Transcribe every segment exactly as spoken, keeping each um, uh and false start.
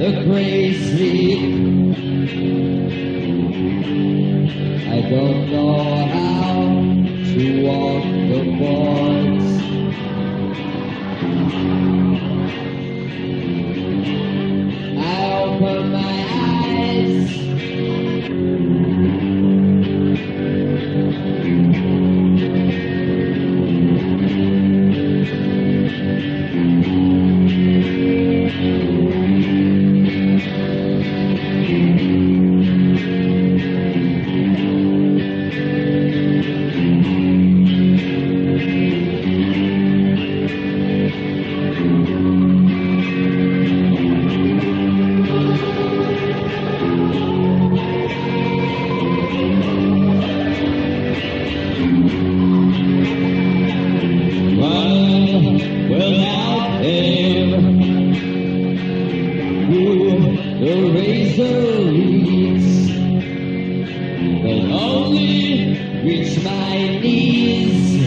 the great sleep. I don't know how to walk the boards. I open my eyes. Without aim, through the razor reeds, but only reach my knees.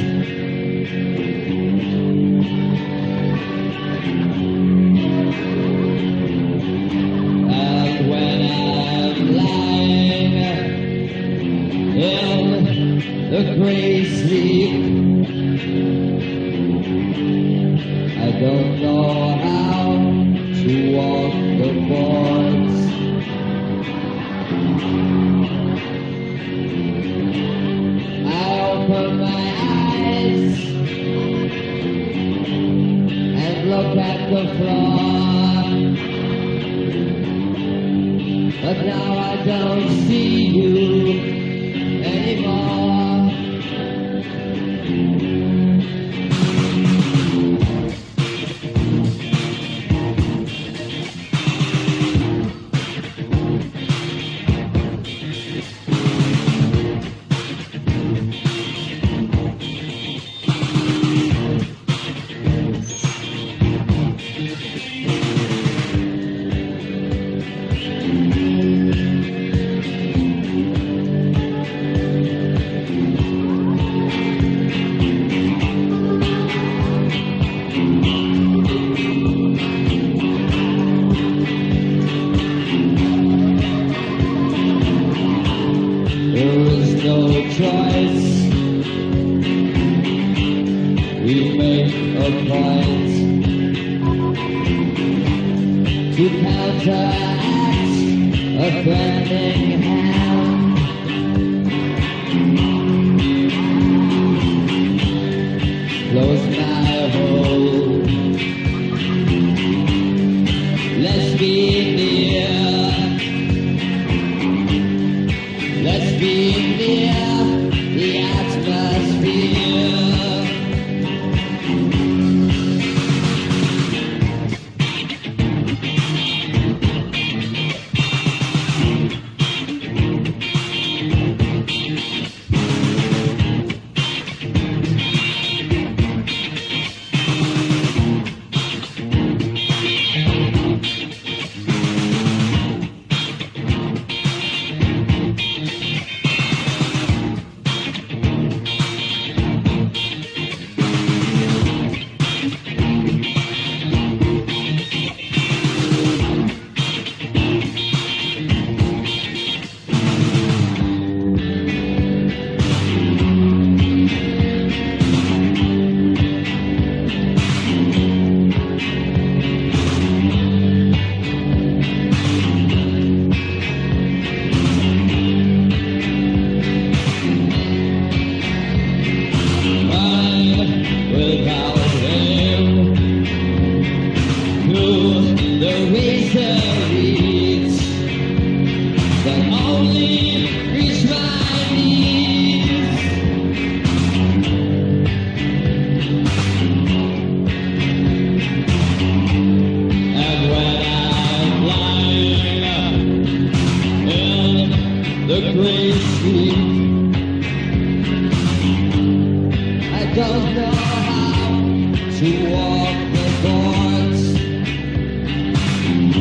And when I'm lying in the gray sleep, I don't know how to walk the boards. I open my eyes and look at the floor, but now I don't see you anymore. No choice, we make a point to counteract a burning hand. Close my hole, let's be near, let's be near the atmosphere. The great sleep. I don't know how to walk the boards.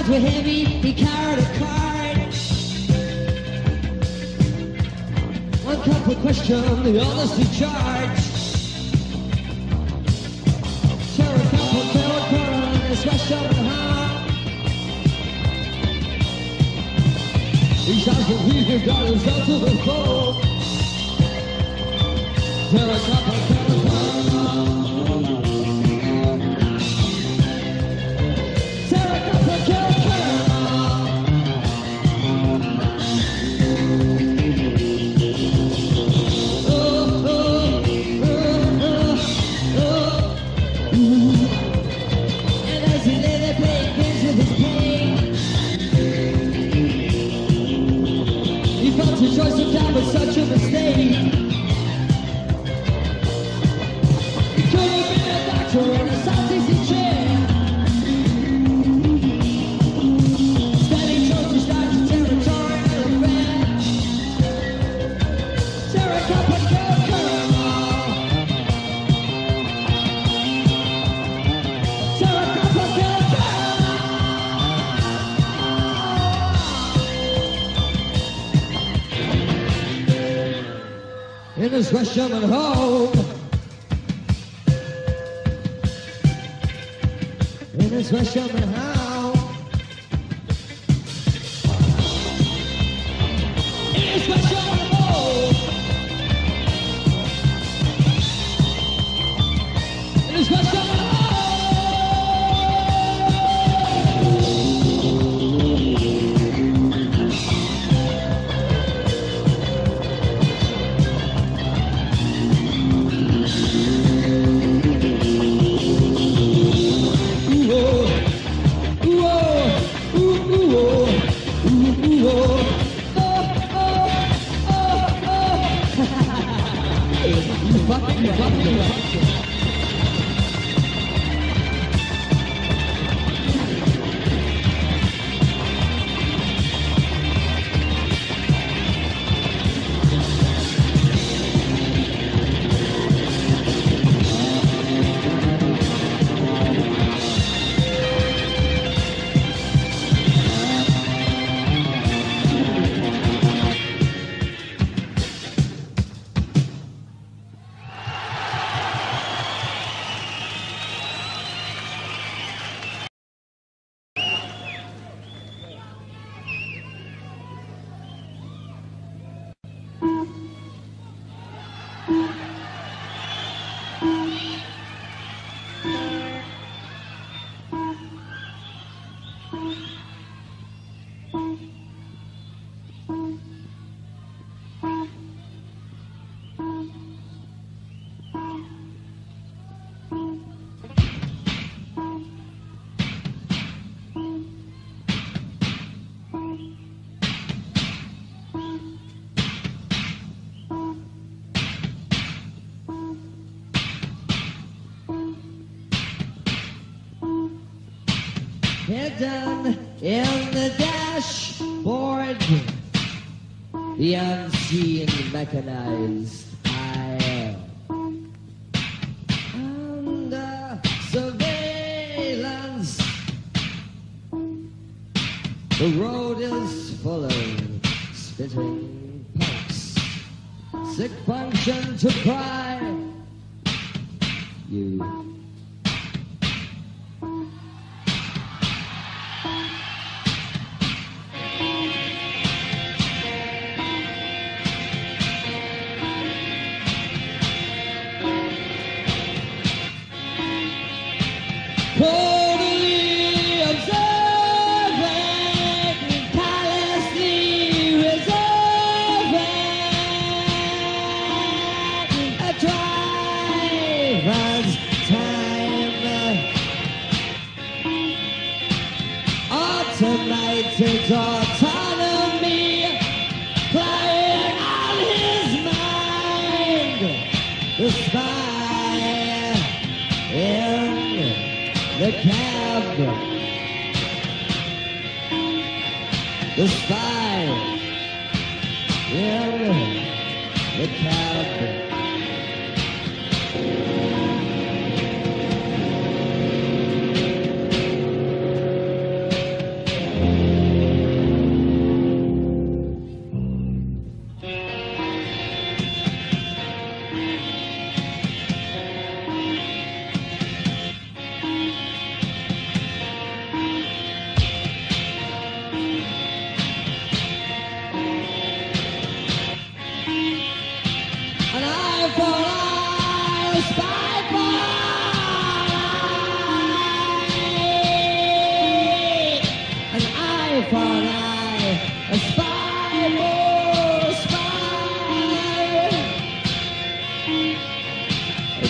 cards were heavy, he carried a card. One couple question, the others to charge. Share a couple, carrot, carrot, and smash up the heart. He shouts and he got himself to the floor. Share a couple, carrot, carrot. Choice of time was such a mistake. He could have been a doctor in a South Easy chair. Instead he chose to start a territorial affair. Sarah Copper Girl Sarah Copper Girl in his question at home. In his question at home. In his question at home. In his question at home. Hidden in the dashboard, the unseen mechanized eye. Under surveillance, the road is full of spitting punks, sick function to cry. You totally observant, callously reservant, a driver's time, automated autonomy, playing on his mind, the spy in the cab, the spy in the cab.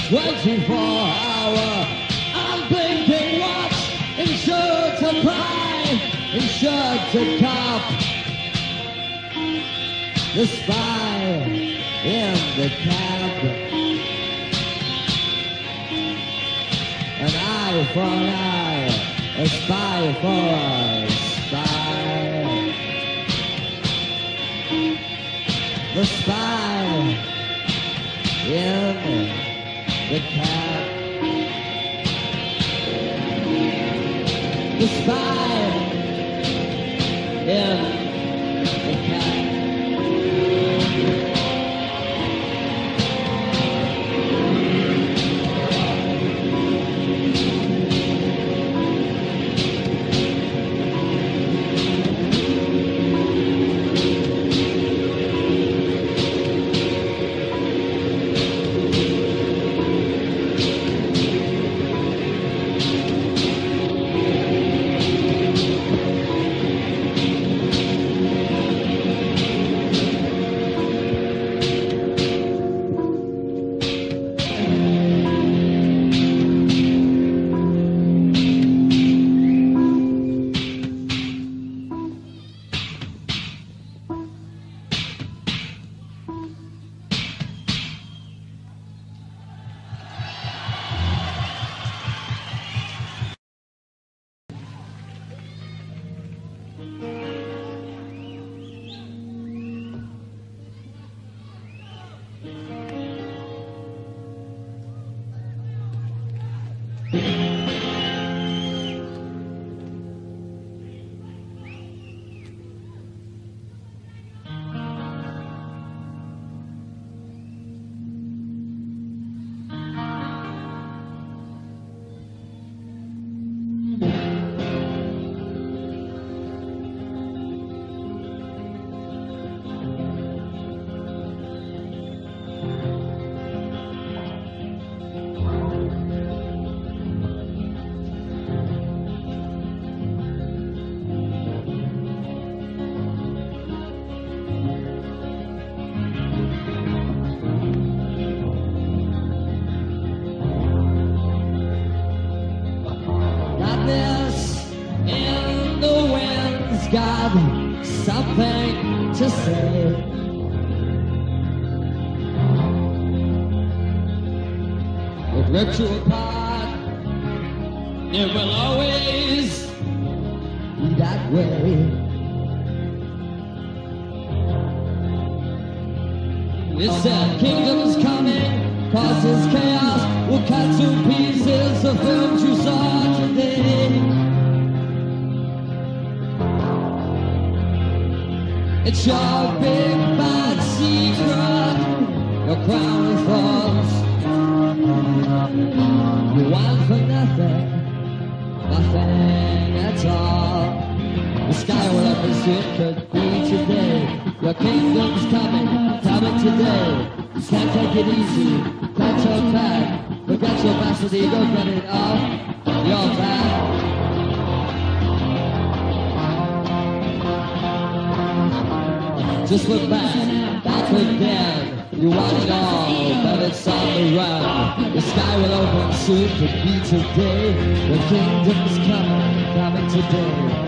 twenty-four hour unblinking watch, insured to buy, insured to cop. The spy in the cab, an eye for an eye, a spy for a spy. The spy in the cab, the spy in the cab. Got something to say. It ripped you apart. It will always be that way. It said kingdom's coming, causes chaos, will cut to pieces the films you saw today. It's your big bad secret, your crown of thorns. You want for nothing, nothing at all. The sky will open soon, could be today. Your kingdom's coming, coming today. You can't take it easy, can't turn back. Forget your bastard ego, get it off your back. Just look back, back again. You want it all, but it's on the run. The sky will open soon, could be today. The kingdom's coming, coming today.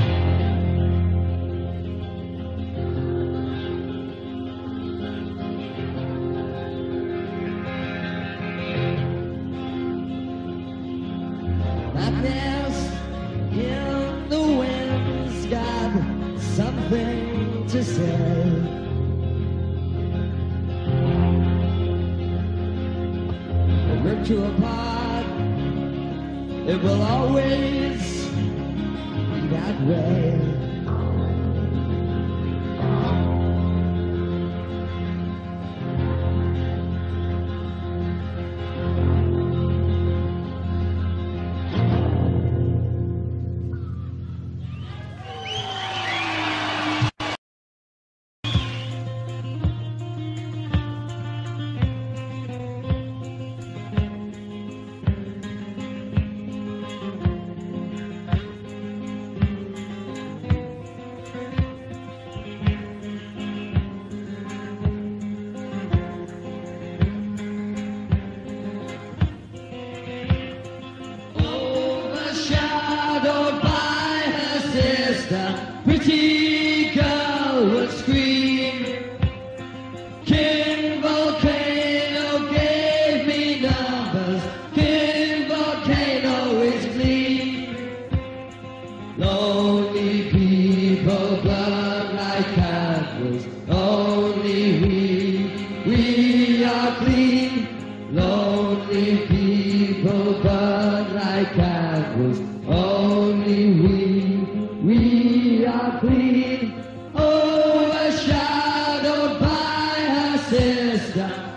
Madness in the wind's got something to say. It ripped you apart. It will always be that way.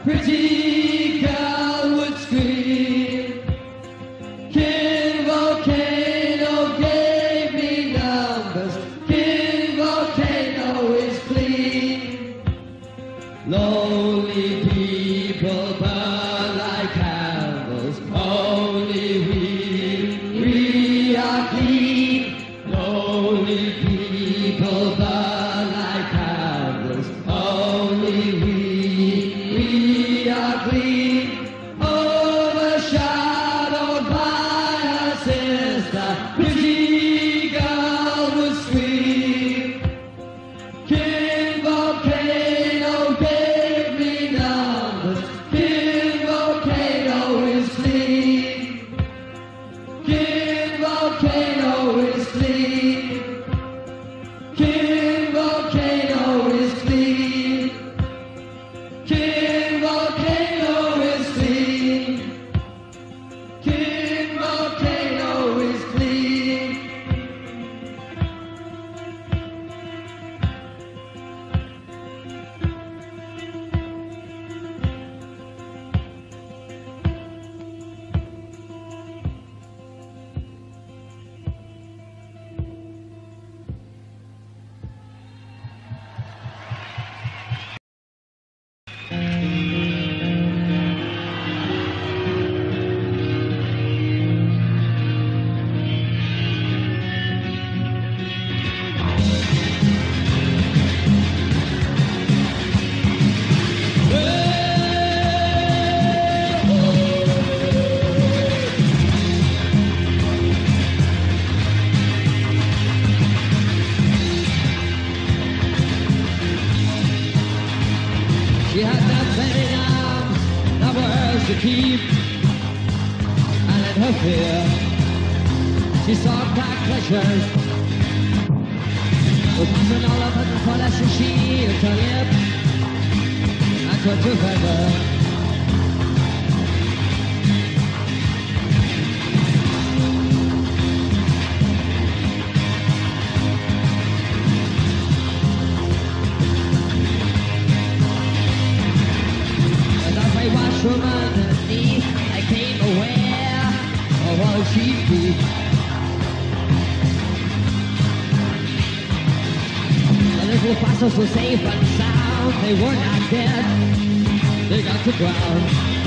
pretty girl would scream. King Volcano gave me numbers. King Volcano is clean. Lonely people burn like candles. Only we, we are clean. Lonely people burn like candles. Only we, we are clean. Overshadowed by her sister, pretty girl would scream. King Volcano gave me numbers. King Volcano is clean. King Volcano is clean. King Volcano is clean. King Volcano is clean. King Volcano is clean. She had that many arms, that was to keep, and in her fear, she sought back pleasures. With passing all of her flesh and she to her lip, and her together. From underneath, I came aware of all she'd be. The little fossils were safe and sound. They were not dead. They got to ground.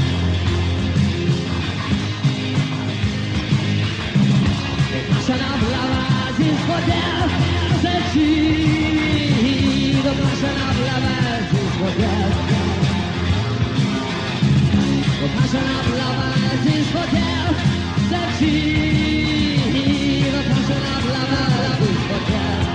The passion of lovers is for death, said she. The passion of lovers is for death. The passion of lovers is for death, said she. The passion of lovers is for death.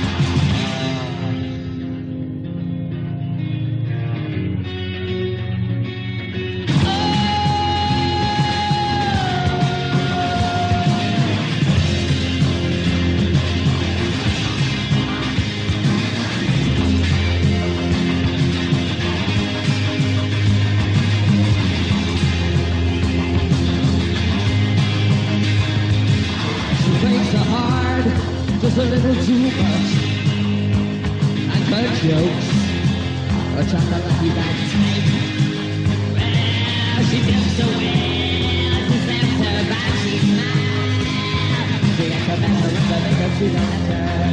Just a little too much, and her jokes are just a lucky bad time. Well, she feels so well, she slaps her back, she smiles. She gets her best to remember, make her see the letter.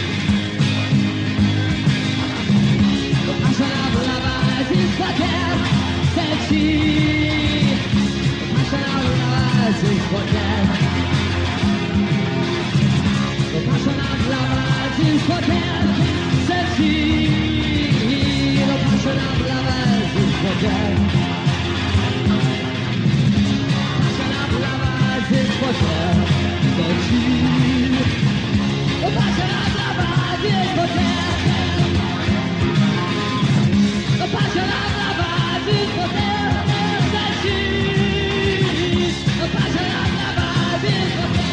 The passion of lovers is for death, said she. The passion of lovers is for death. The passion of lovers is for death, said she. The passion of lovers is for death. The passion of lovers is for death, said she. The passion of lovers is for death. The passion of lovers is for death, said she. The passion of lovers is for death.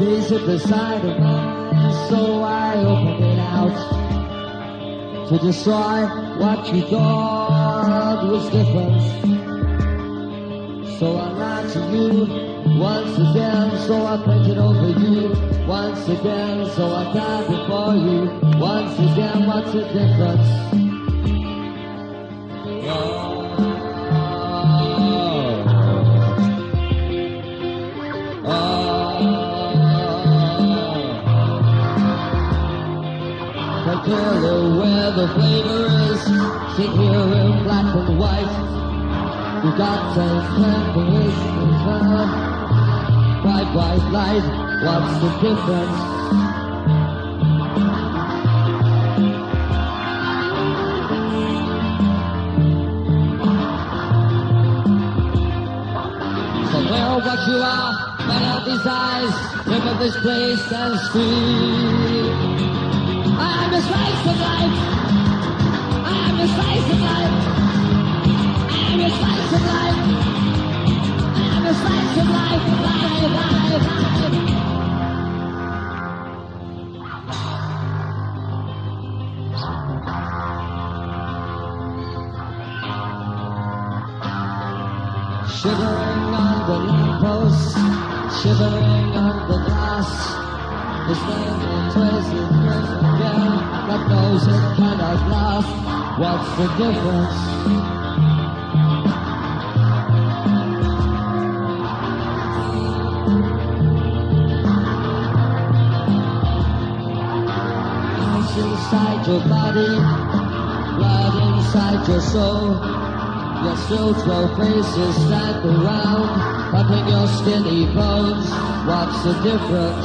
face at the side of mine, so I opened it out to destroy what you thought was different. So I lied to you once again, so I painted over you once again, so I died before you once again. What's the difference? Oh. Tell you where the flavor is. Sit here in black and white. You got some characteristics, huh? Bright white light. What's the difference? So tell what you are, find out these eyes, remember this place and scream. I'm a slice of life. I'm a slice of life. I'm a slice of life. I'm a slice of life. Life, life, life. Shivering on the lamppost, shivering on the glass. The standing twisted again, that knows it cannot last. What's the difference? Ice inside your body, blood inside your soul. Your still twelve faces stand around, pumping your skinny bones. What's the difference?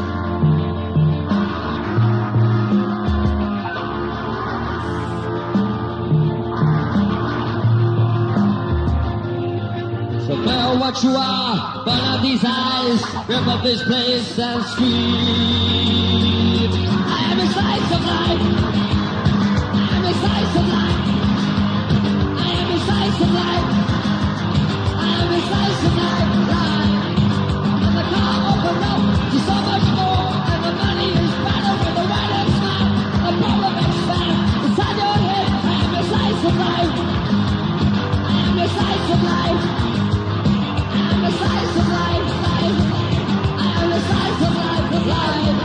Tell what you are, burn out these eyes, rip up this place and scream. I am a slice of life. I am a slice of life. I am a slice of life. I am a slice of life. Life. And the car opened up to so much more, and the money is better with the right and smile. The problem is bad inside your head. I am a slice of life. I am a slice of life. I'm a slice of life, life. I am a slice of life, of life.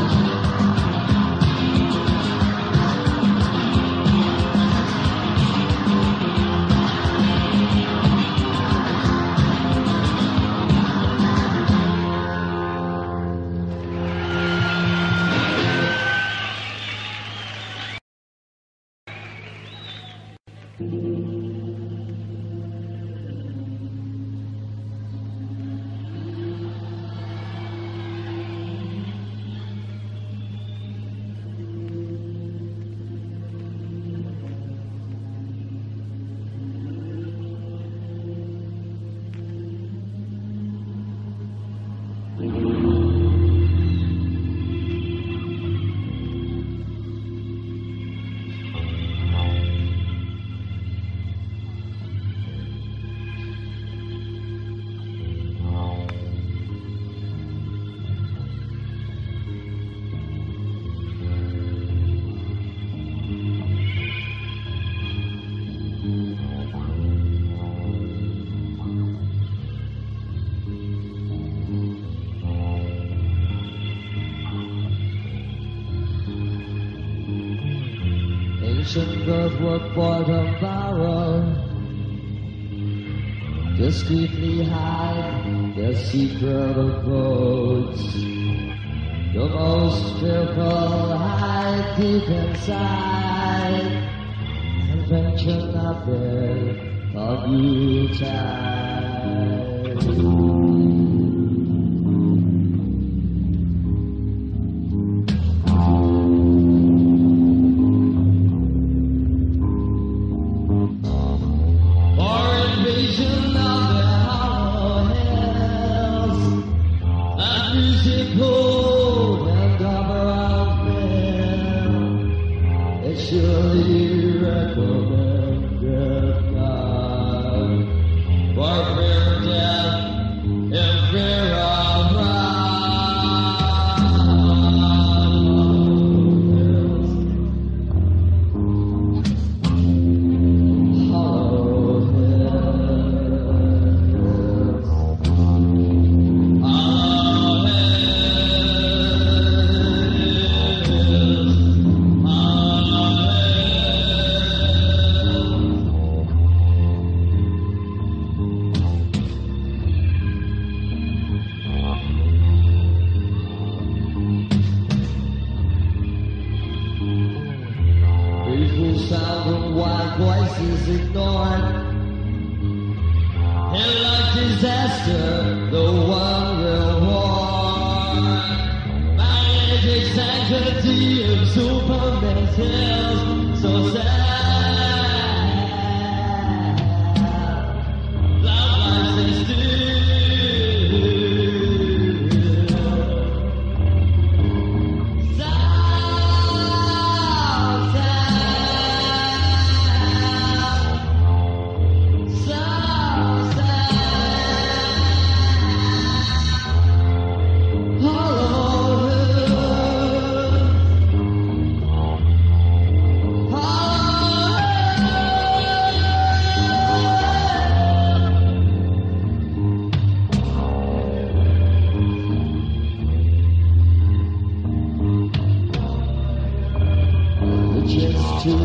Ancient earthwork bought and borrowed, discreetly hide their secret abodes. The most fearful hide deep inside, and venture not there of you tide. For fear of death, sound of wild voices ignored. And like disaster, the one will war. Magic sanctity of Superman's hills, so sad. Love lies is still. Just to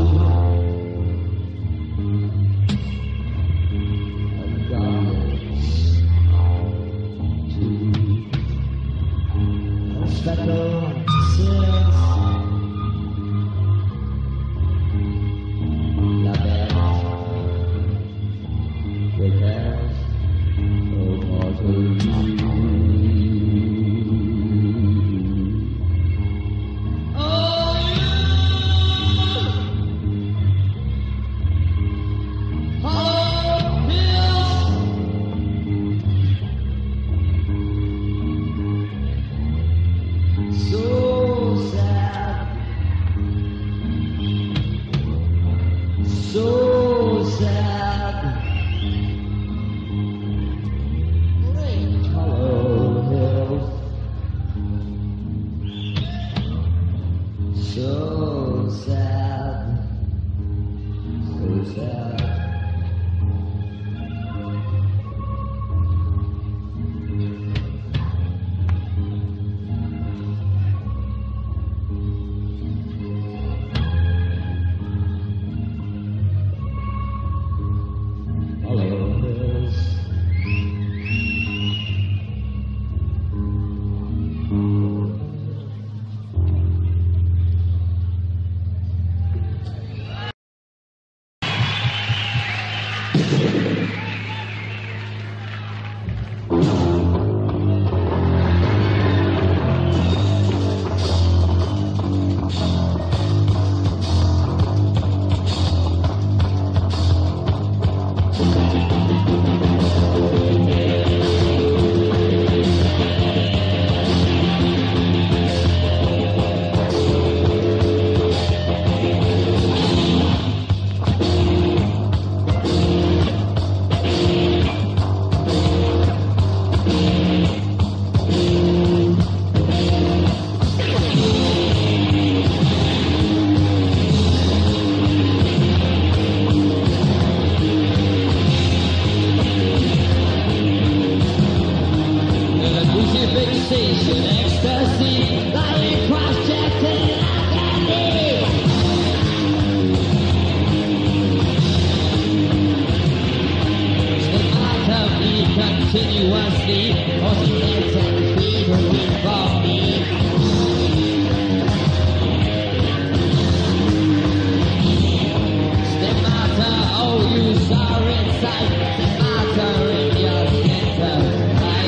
a goddess to a speckle sills la belle repairs of mortal. So sad, so sad. Hollow hills, so sad, so sad. Fixation, ecstasy, lying cross-checked agony. Step out of me continuously, causing legs and feet to weep for me. Step out of, oh you sorry sight, step out of in your center.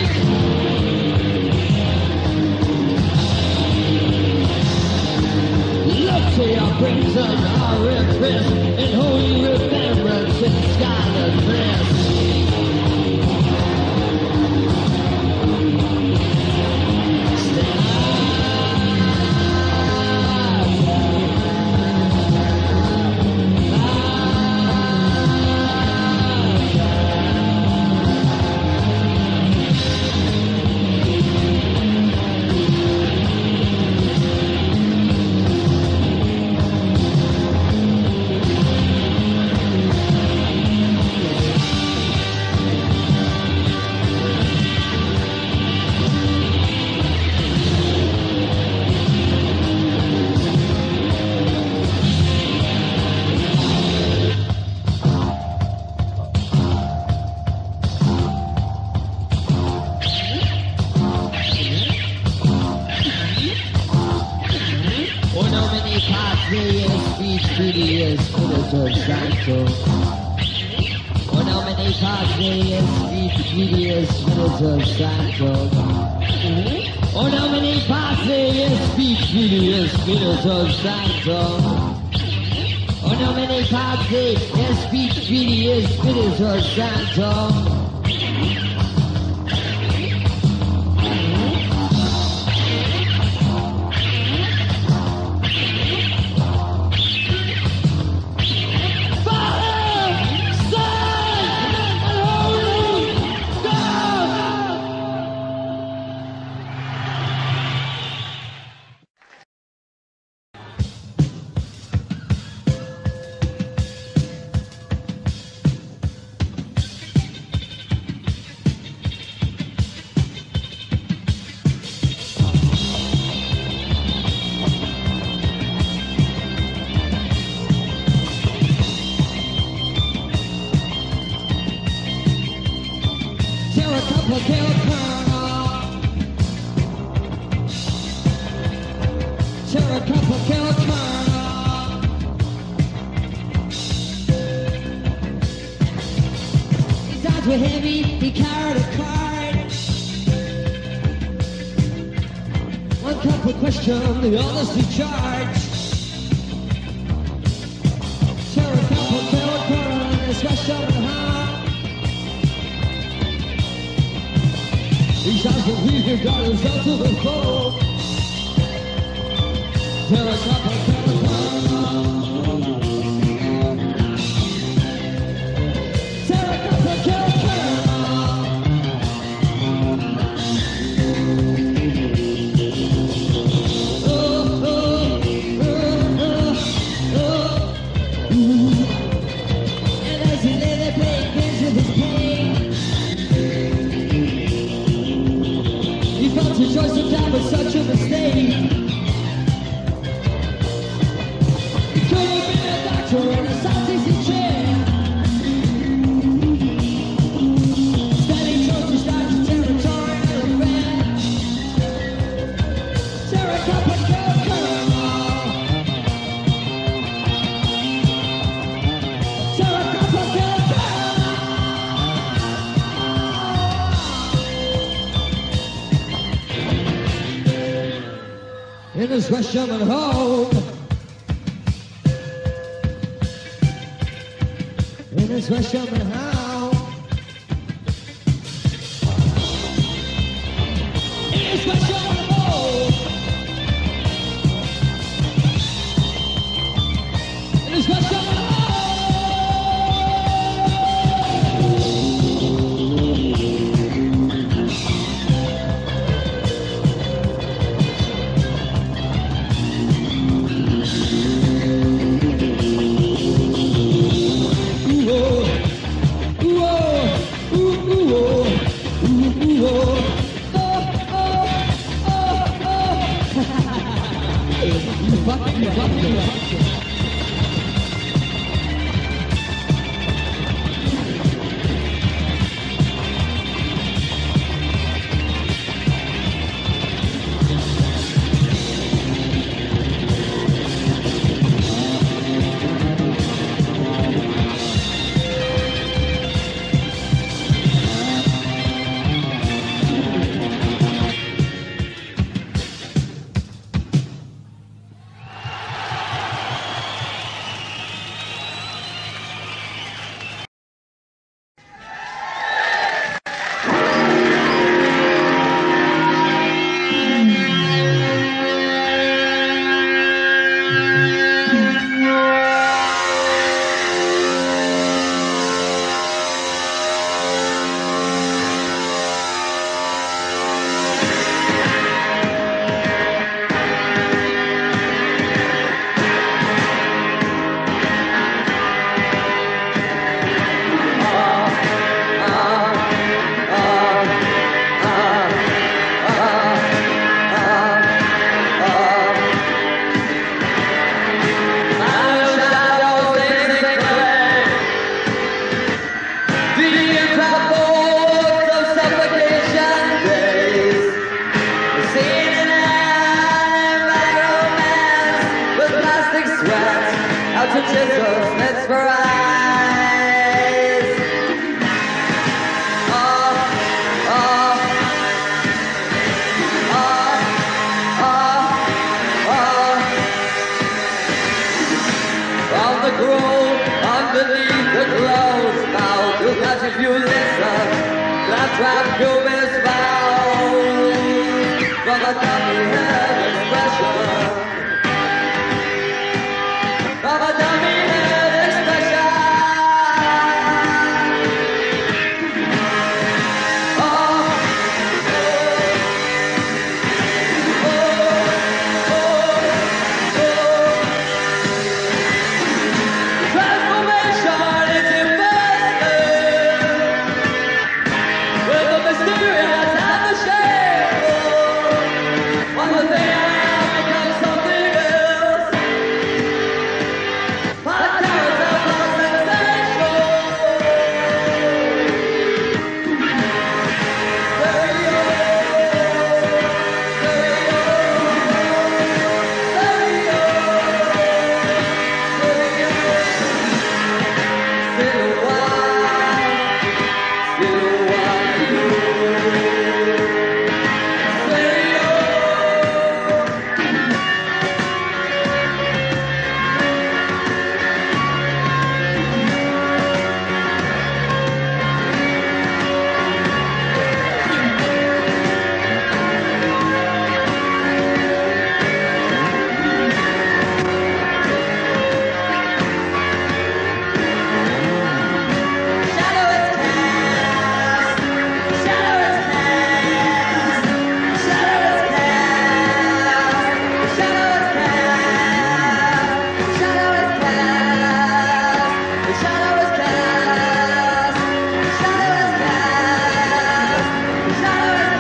To your crimson orifice in holy remembrance in scarlet dress. many patrias, Spiritus, Spiritus Sancto. Oh, how many patrias, Spiritus, Spiritus Sancto. Oh, how many patrias, Spiritus, Spiritus Sancto. Oh, how many patrias, Spiritus, Spiritus Sancto. Were heavy, he carried a card. One couple question, the others to charge. Share a couple, carry a card, and smash up the heart. He shot the wheel, got himself to the floor. Share a couple, carry a card. Share a couple, carry a card. Choice of time was such a mistake. He could have been a doctor in a South Easy chair. Instead he chose to start the territorial affair. Sarah Copper Girl Girl. Sarah Copper Girl Girl. In his Russian home, in his Russian home, in his Russian home, in his Russian home. out to chisels, let's rise. Oh, oh, oh, oh, oh. From the grove, underneath the clouds, now do not if you listen, that trap you is bound. From a dummy head expression, from a dummy head expression. Oh, oh, oh, oh, oh. Transformation is embedded with the mysterious and the shameful. One more thing I become something else. My talents are not sensational. Stereo, stereo, stereo, still wild, still wild you. Stereo. Shadow is cast, shadow is cast, shadow is cast, shadow is cast, shadow is cast, shadow is cast, shadow is cast, shadow is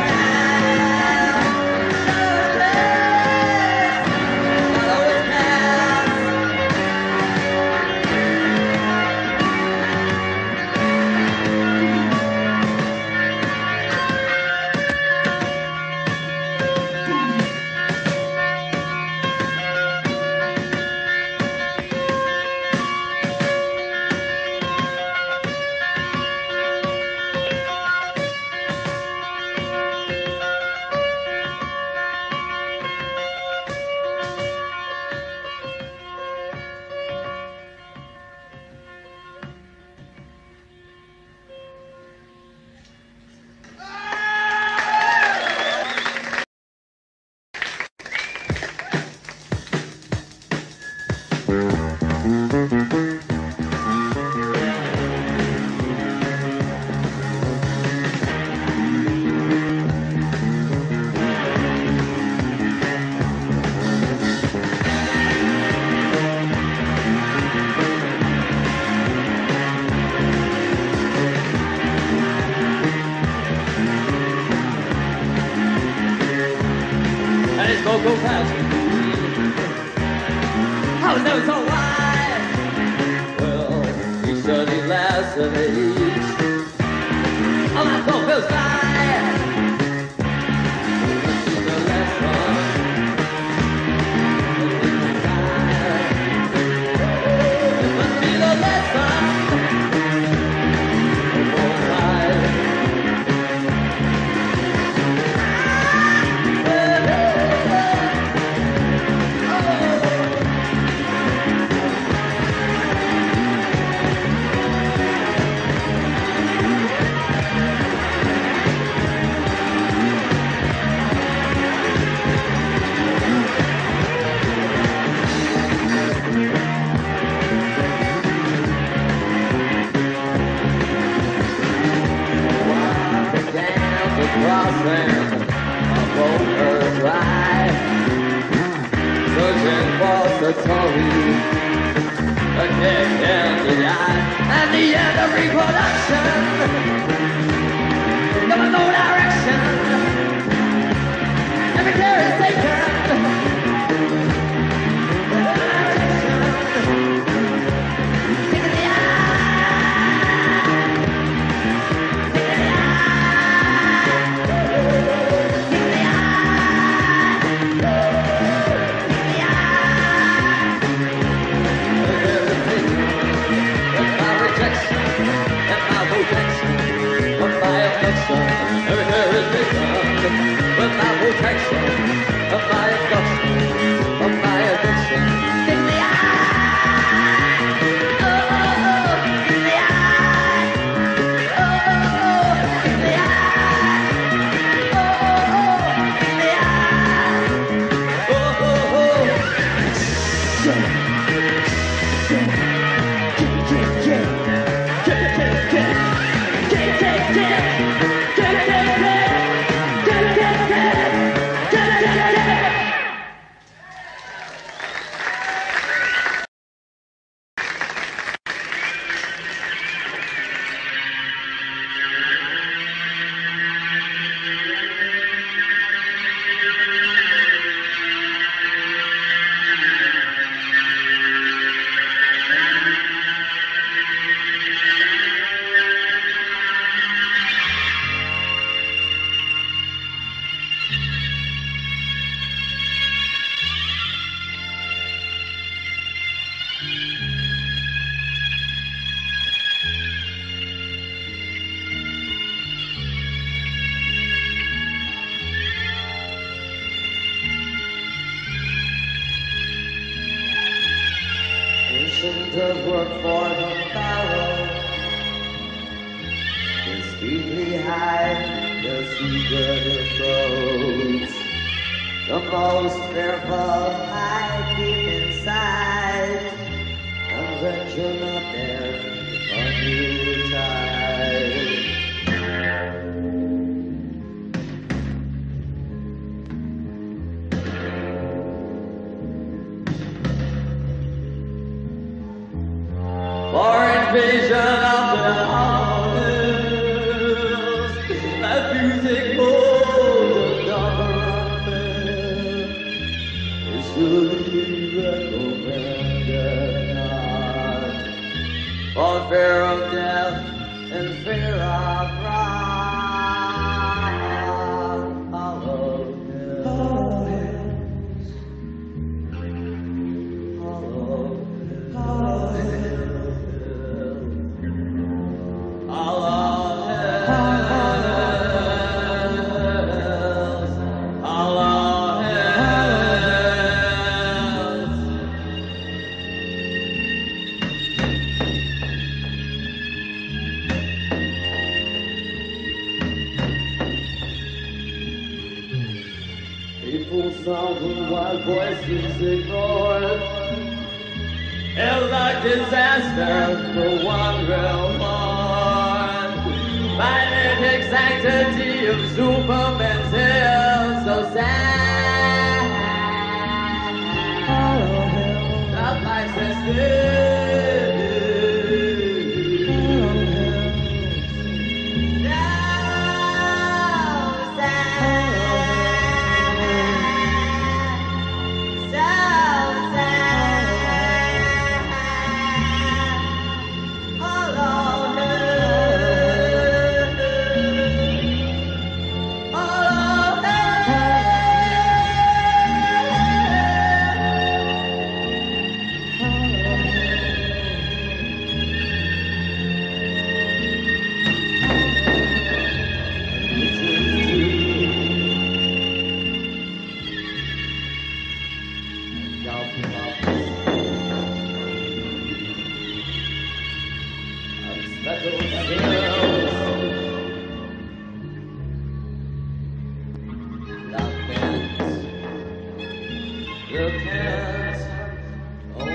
and it's go go fast. I was never so wide. Well, he studied last of age. I'm not gonna feel side. The lesson. It must be the lesson. Both sides. Crossing a boaters ride, searching for Satori, a kick in the eye, and the end of reproduction. Going no direction, every care is taken. Kick in the eye. does work for the barrel. The steeply high, the secret of boats. The most fearful I keep inside. Convention up there on you tide. For invasion of the hills, that music holds the government is to be recommended not. For fear of death and fear of wrong, hollow hills, hollow hills, hollow hills. People sound and wild voices ignored. Hell like disaster for one real born. By the exactity of Superman's hill, so sad. Hollow hill, not like this.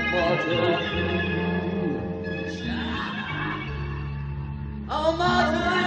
Oh, my God.